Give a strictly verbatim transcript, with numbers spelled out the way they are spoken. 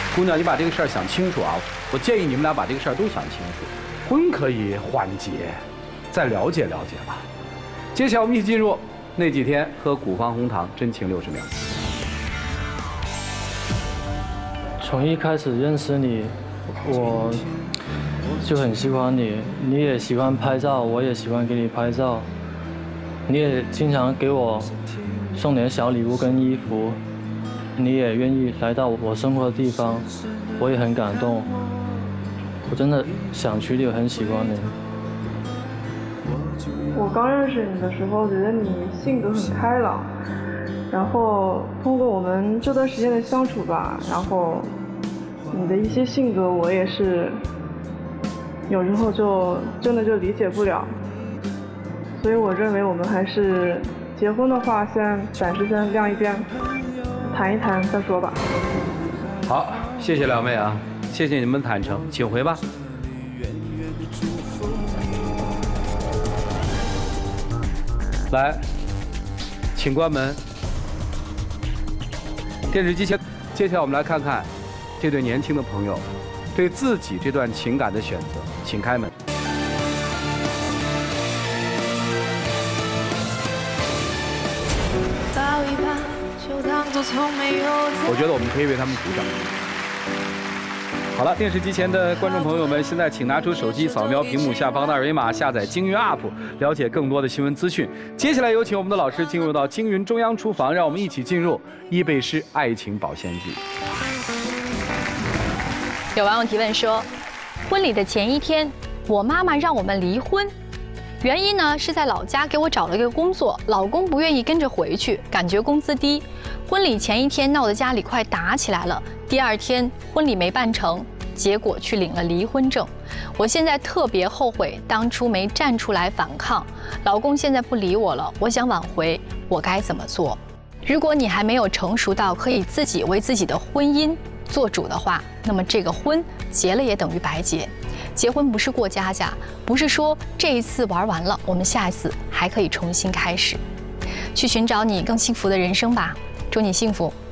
姑娘，你把这个事儿想清楚啊！我建议你们俩把这个事儿都想清楚。婚可以缓结，再了解了解吧。接下来我们一起进入那几天喝古方红糖真情六十秒。 从一开始认识你，我就很喜欢你，你也喜欢拍照，我也喜欢给你拍照，你也经常给我送点小礼物跟衣服，你也愿意来到我生活的地方，我也很感动。我真的想娶你，我很喜欢你。 我刚认识你的时候，觉得你性格很开朗，然后通过我们这段时间的相处吧，然后你的一些性格我也是有时候就真的就理解不了，所以我认为我们还是结婚的话，先暂时先晾一边，谈一谈再说吧。 好，谢谢两位啊，谢谢你们坦诚，请回吧。来，请关门。电视机前，接下来我们来看看这对年轻的朋友对自己这段情感的选择，请开门。我觉得我们可以为他们鼓掌。好了，电视机前的观众朋友们，现在请拿出手机，扫描屏幕下方的二维码，下载京云 App， 了解更多的新闻资讯。接下来有请我们的老师进入到京云中央厨房，让我们一起进入伊贝诗爱情保鲜剂。 有网友提问说，婚礼的前一天，我妈妈让我们离婚，原因呢是在老家给我找了一个工作，老公不愿意跟着回去，感觉工资低。婚礼前一天闹得家里快打起来了，第二天婚礼没办成，结果去领了离婚证。我现在特别后悔当初没站出来反抗，老公现在不理我了，我想挽回，我该怎么做？如果你还没有成熟到可以自己为自己的婚姻做主的话，那么这个婚结了也等于白结。结婚不是过家家，不是说这一次玩完了，我们下一次还可以重新开始，去寻找你更幸福的人生吧。祝你幸福。